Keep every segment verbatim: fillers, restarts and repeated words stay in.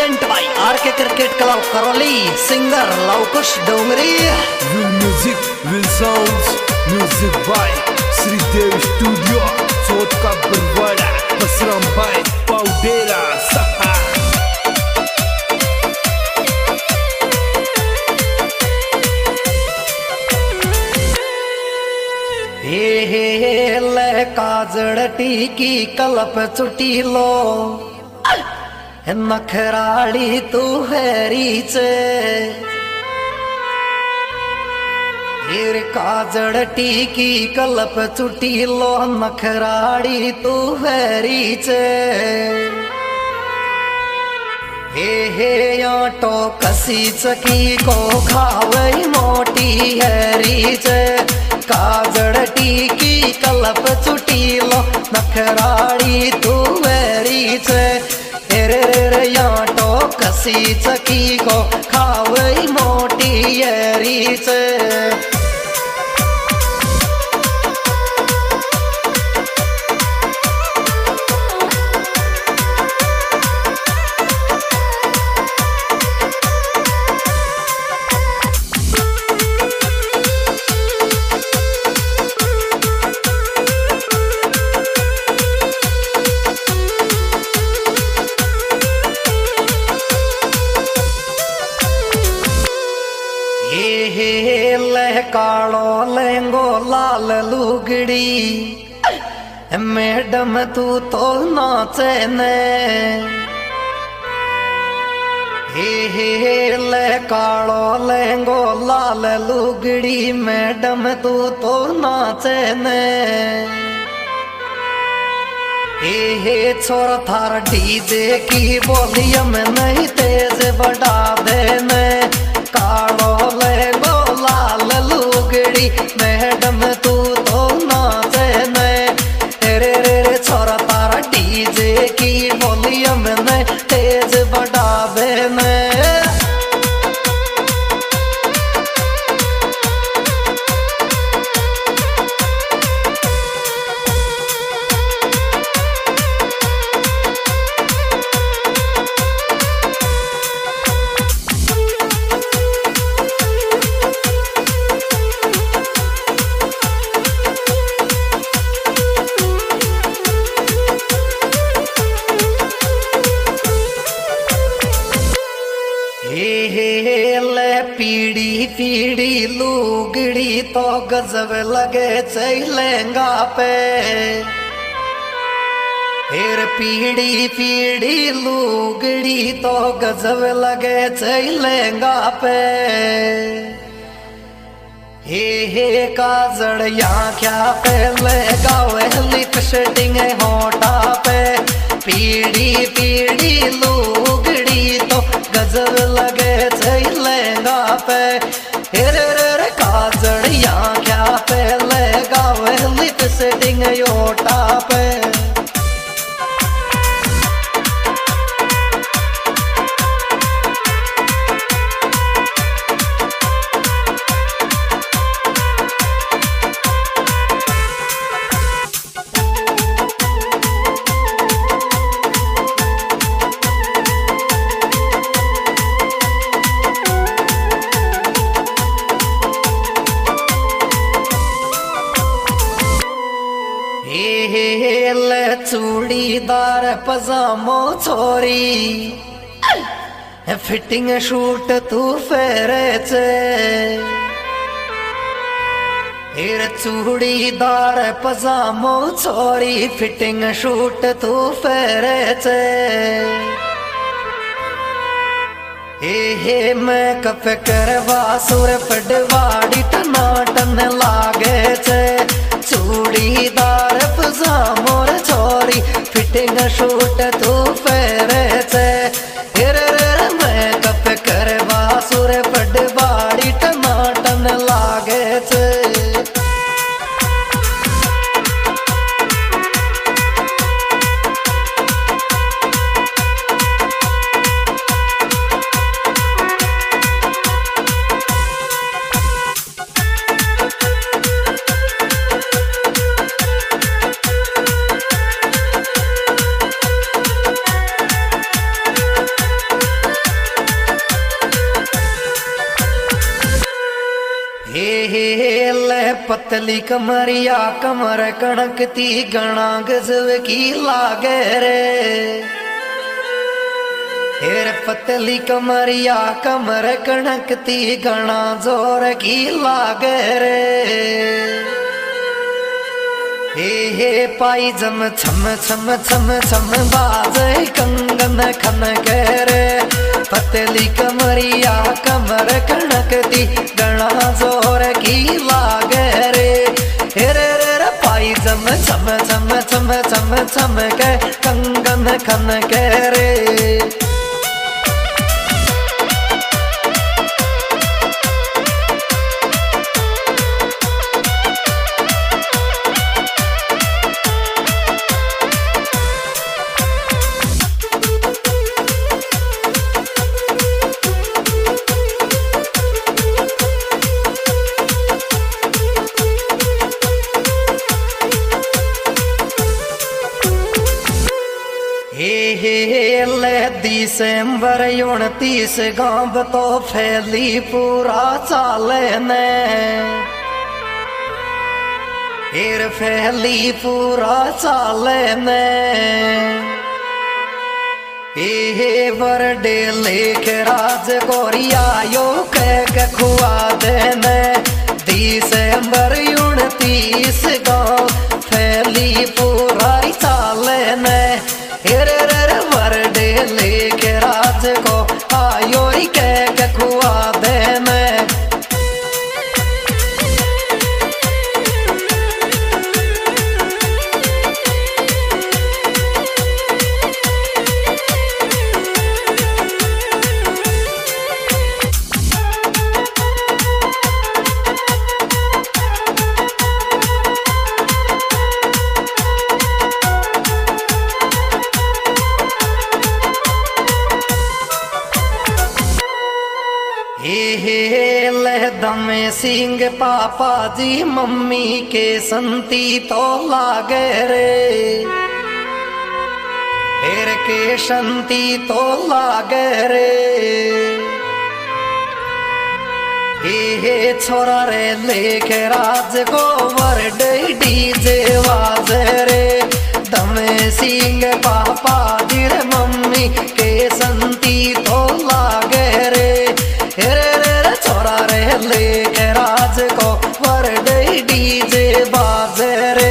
Present by R K cricket club Karauli, singer Luvkush Dongri. Will music will sounds, music by Shridev studio, Chauth ka Barwara, Basram भाई पाउडेरा सहा। हे हे ले काजड़ टीकी कलप चुटी लो, नखराड़ी तू Harry चे। हेर काजड़ टीकी कलप चुटी लो, नखराड़ी तू हैरी चे। हे हे आटो कसी चकी को खावे मोटी हैरी चे। काजड़ टीकी कलप चुटी लो, नखराड़ी तू हैरी चे। रे रे याटो कसी चकी को खावे मोटी हैरी चे। कालो लेंगो लाल लुगड़ी, मैडम तू तो नाचे ने। हे हे ले कालो लेंगो लाल लुगड़ी, मैडम तू तो नाचे ने। हे हे छोरा थार डीजे की वॉल्यूम नहीं तेज बढ़ा देने। कालो लेंगो लाल लुगड़ी, मैडम तू तो नाचे ने। रे रे रे छोरा तारा डीजे की वॉल्यूम ने तेज बढ़ा देने। पीड़ी पीड़ी लुगड़ी तो गजब लगे चलेंगा पे। फिर पीड़ी पीड़ी लुगड़ी तो गजब लगे चलेंगा पे। हे हे काजड़ यहाँ क्या पे लगावे लिपस्टिक होठा पे। पीड़ी पीड़ी लुगड़ी तो गजब लगे चलेंगा पे। रे रे काजड़ यहाँ क्या पे लगावे लिपस्टिक होठा पे। चूड़ीदार पजामो छोरी, फिटिंग शूट तू फेरे चे। हेर चूड़ीदार पजामो छोरी, फिटिंग शूट तू फेरे चे। हे हे मेकअप करवा सुर पडवाड़ी टनाटन लागे चे। चूड़ीदार पजामो छोरी, फिटिंग शूट तू फेरे चे। रे रे मेकअप करवा सुर पडवाड़ी टनाटन लागे चे। पतली कमरिया कमर कणकती गणा गजब की लागे रे। हेर पतली कमरिया कमर कणकती गणा जोर की लागे रे। हे हे पाई जम छम छम छम छम बाजे कंगन खन के रे। पतली कमरिया कमर कणकती गणा जोर की लागे रे। हे रे रे रे पाई जम छम छम छम छम छम के कंगन खन के रे। हे हे ले दिसंबर उनतीस गांव तो फैली पूरा चाले ने। हेर फैली पूरा चाले ने। हे हे बरडे लेके राज गोरिया यो कह खुआ देने। दिसंबर उनतीस गांव फैली पूरा चाले ने। हेरे रे बरडे लेके राज को आयो के खुआ देने। हे हे ले दमे सिंह पापा जी मम्मी के संती तो लागे रे। हेर के संती तो लागे रे। हे हे छोरा रे लेके राज को बरडे डीजे वाजे रे। दमे सिंह पापा जी रे मम्मी के संती तो लागे रे। हेरे रे छोरा रे लेके राज को बरडे डीजे बाजे रे।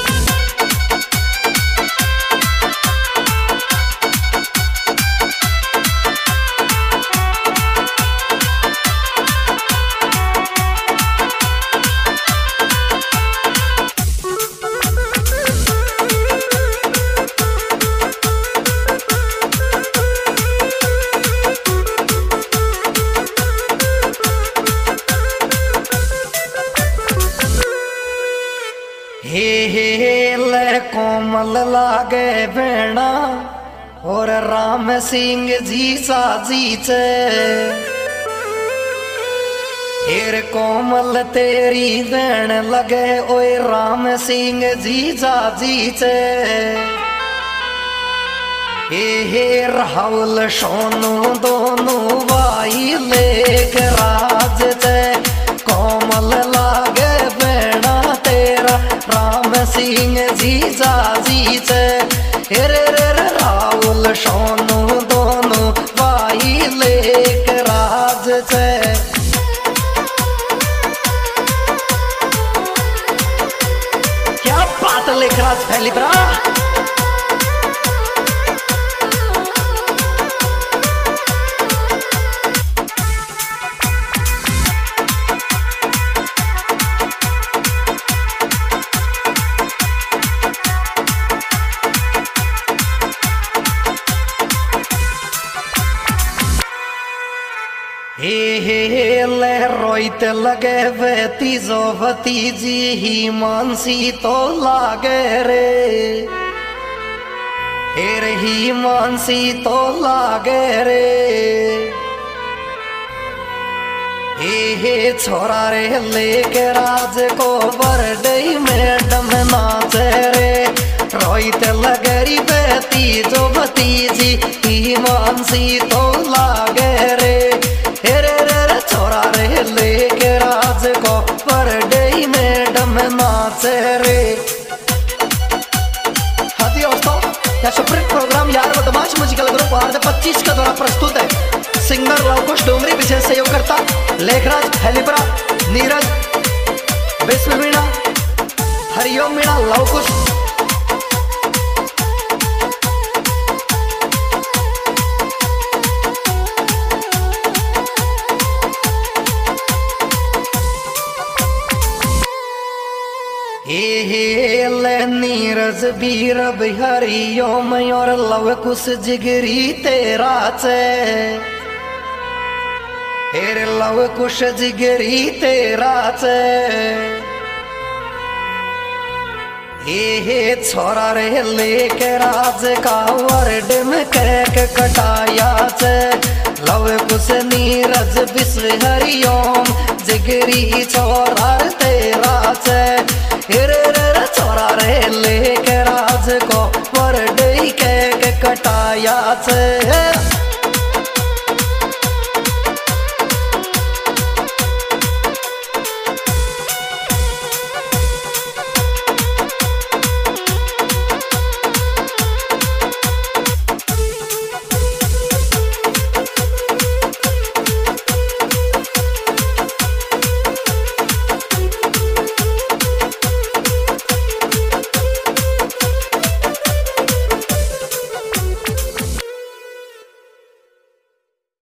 हे हे ले कोमल लागे बेणा और राम सिंह जी साजी चे। हेर कोमल तेरी बेण लगे ओए राम सिंह जी साजी चे। हे हे राहुल सोनू दोनों भाई लेक राज चे। कोमल लागे बेणा तेरा राम सिंह जी जाजी चे। हेरे रे राहुल सोनू दोनों भाई लेक राज चे। क्या बात लेक राज फैली बरा। हे हे ले रोइत लगे वे तीजो भतीजी ही मानसी तो लागे रे। हेर ही मानसी तो लागे रे। हे हे छोरा रे लेके राज को बरडे मैडम नाचे रे। रोइत लगरी वे तीजो भतीजी ही मानसी तो लागे रे। हेरे रे छोरा रे लेके राज को बरडे में से रे। हाथी दोस्तों या सुप्रीत प्रोग्राम यार बदमाश म्यूजिकल ग्रुप आर पच्चीस का द्वारा प्रस्तुत है। सिंगर लवकुश डोंगरी विशेष सहयोग करता लेखराज हेलीपरा नीरज विश्व मीणा हरिओम मीणा लवकुश। हे नीरज बीर हरिओम और लवकुश जिगरी तेरा चे। हेरे लवकुश जिगरी तेरा चे। हे छोरा रे लेके राज का वर्ड में कैक कटाया चे। लवकुश नीरज विश्व हरिओम जिगरी छोरा तेरा चे। हेरे रे छोरा रे लेके राज को वर्ड कैक कटाया चे।